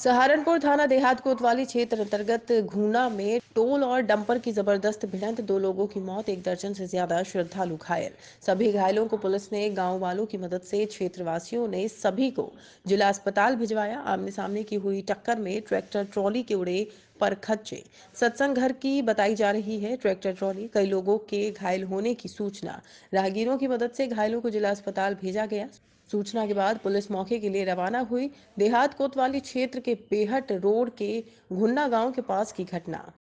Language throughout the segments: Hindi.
सहारनपुर थाना देहात कोतवाली क्षेत्र अंतर्गत घूना में टोल और डंपर की जबरदस्त भिड़ंत, 2 लोगों की मौत, 1 दर्जन से ज्यादा श्रद्धालु घायल। सभी घायलों को पुलिस ने गांव वालों की मदद से क्षेत्रवासियों ने सभी को जिला अस्पताल भिजवाया। आमने सामने की हुई टक्कर में ट्रैक्टर ट्रॉली के उड़े पर खच्चे। सत्संग घर की बताई जा रही है ट्रैक्टर ट्रॉली। कई लोगों के घायल होने की सूचना, राहगीरों की मदद से घायलों को जिला अस्पताल भेजा गया। सूचना के बाद पुलिस मौके के लिए रवाना हुई। देहात कोतवाली क्षेत्र के बेहट रोड के घुन्ना गांव के पास की घटना।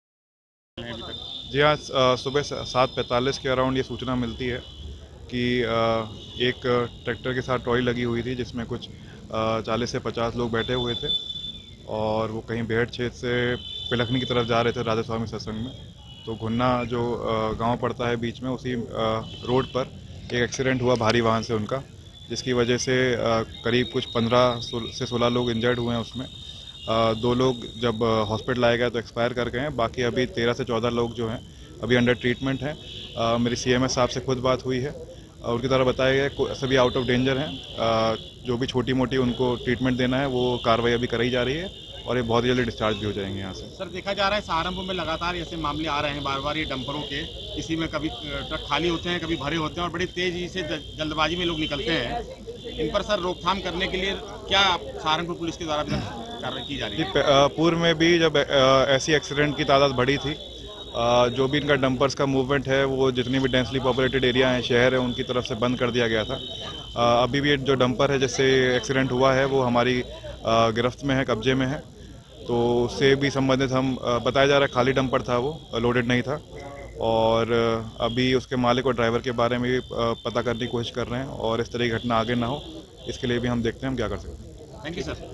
जी हाँ, सुबह 7:45 के अराउंड ये सूचना मिलती है कि एक ट्रैक्टर के साथ ट्रॉली लगी हुई थी जिसमें कुछ 40 से 50 लोग बैठे हुए थे और वो कहीं बेहट क्षेत्र से पिलखनी की तरफ जा रहे थे राधा स्वामी सत्संग में। तो घुन्ना जो गांव पड़ता है बीच में, उसी रोड पर एक एक्सीडेंट हुआ भारी वाहन से उनका, जिसकी वजह से करीब कुछ 15 से 16 लोग इंजर्ड हुए हैं। उसमें 2 लोग जब हॉस्पिटल आए गए तो एक्सपायर कर गए हैं। बाकी अभी 13 से 14 लोग जो हैं अभी अंडर ट्रीटमेंट हैं। मेरी सीएमएस साहब से खुद बात हुई है और उनकी तरह बताया गया सभी आउट ऑफ डेंजर हैं। जो भी छोटी मोटी उनको ट्रीटमेंट देना है वो कार्रवाई अभी कराई जा रही है और ये बहुत ही जल्दी डिस्चार्ज भी हो जाएंगे यहाँ से। सर, देखा जा रहा है सहारनपुर में लगातार ऐसे मामले आ रहे हैं बार बार, ये डंपरों के, किसी में कभी ट्रक खाली होते हैं, कभी भरे होते हैं और बड़ी तेजी से जल्दबाजी में लोग निकलते हैं। इन पर सर रोकथाम करने के लिए क्या सहारनपुर पुलिस के द्वारा कार्रवाई की जा रही है? पूर्व में भी जब ऐसी एक्सीडेंट की तादाद बढ़ी थी, जो भी इनका डंपर्स का मूवमेंट है वो जितनी भी डेंसली पॉपुलेटेड एरिया हैं, शहर है, उनकी तरफ से बंद कर दिया गया था। अभी भी जो डंपर है जिससे एक्सीडेंट हुआ है वो हमारी गिरफ्त में है, कब्जे में है। तो उससे भी संबंधित हम बताया जा रहा है खाली डंपर था, वो लोडेड नहीं था। और अभी उसके मालिक और ड्राइवर के बारे में भी पता करने की कोशिश कर रहे हैं और इस तरह की घटना आगे ना हो, इसके लिए भी हम देखते हैं हम क्या कर सकते हैं। Thank you sir.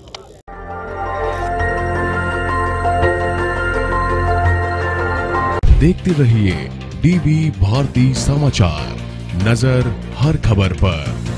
देखते रहिए डीवी भारती समाचार, नजर हर खबर पर।